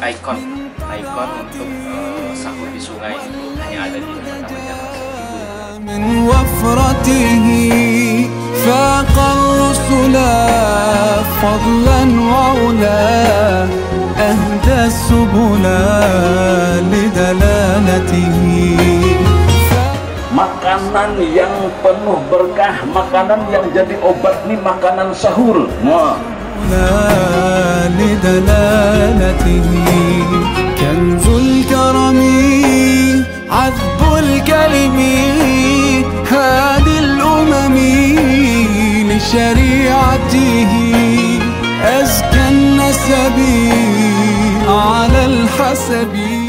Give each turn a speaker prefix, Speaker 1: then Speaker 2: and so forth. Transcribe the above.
Speaker 1: ikon untuk sahur di sungai itu hanya ada di Taman Jakarta.
Speaker 2: من وفرته فاق الرسل فضلا وعلا أهدى السبل لدلالته.
Speaker 3: Makanan yang penuh berkah, makanan yang jadi obat nih makanan sahur.
Speaker 2: لدلالته كنز الكرم عذب الكلم هادي الأمم لشريعته أزكى النسب على الحسب.